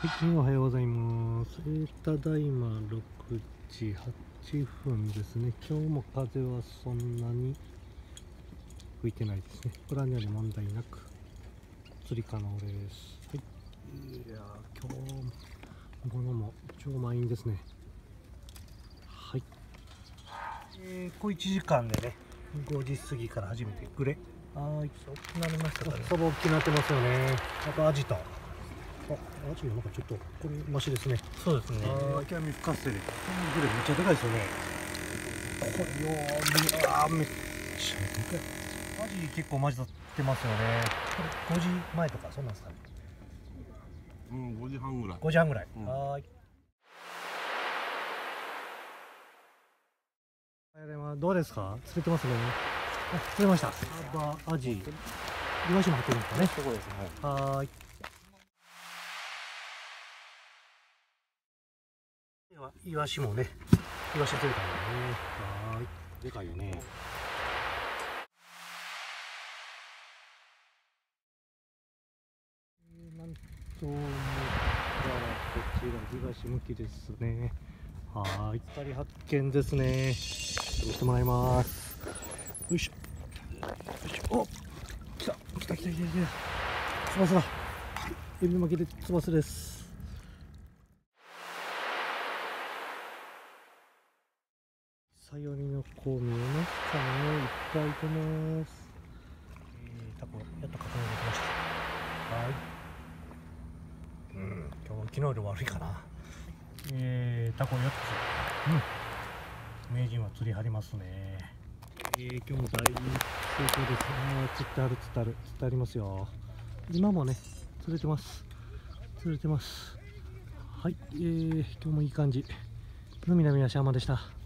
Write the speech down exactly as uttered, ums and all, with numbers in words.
はい、おはようございます。えー、ただいまろくじはっぷんですね。今日も風はそんなに吹いてないですね。プランには問題なく釣り可能です。はい。いやー、今日も物も超満員ですね。はい。えー、小いちじかんでね、ごじ過ぎから始めてグレ。はい。大きくなりましたかね。そば大きくなってますよね。あとアジと。あ、アジなんかちょっとこれマシですね。 そうですね。 ああ、キャミ深瀬で。これめっちゃでかいですよね。これよー、うわー、めっちゃでかい。アジ結構混じってますよね。これごじまえとかそんなんですかね。 うん、ごじはんぐらい。 ごじはんぐらい。 うん、 はーい。どうですか？釣れてますね。あ、釣れました。サバ、アジ、イワシも入ってるんですかね。 そうですね。 はーい。イワシもね、イワシ釣れたんだね。はーい。でかいよね。なんと思ったらこちら東向きですね。はーい。ふたり発見ですね。どうしてもらいます。よいしょ。よいしょ。お、来た来た来た来た来た。ツバスだ。エビ巻きでツバスです。さよりの子見えますかね。いっぱいいてます。えー、タコやっと確認できました。はい。うん、今日昨日より悪いかな。えー、タコよっつ。うん。名人は釣り張りますね。えー、今日も大成功です。あー、釣ってある釣ってある釣ってありますよ。今もね、釣れてます。釣れてます。はい、えー、今日もいい感じ。海の南足山でした。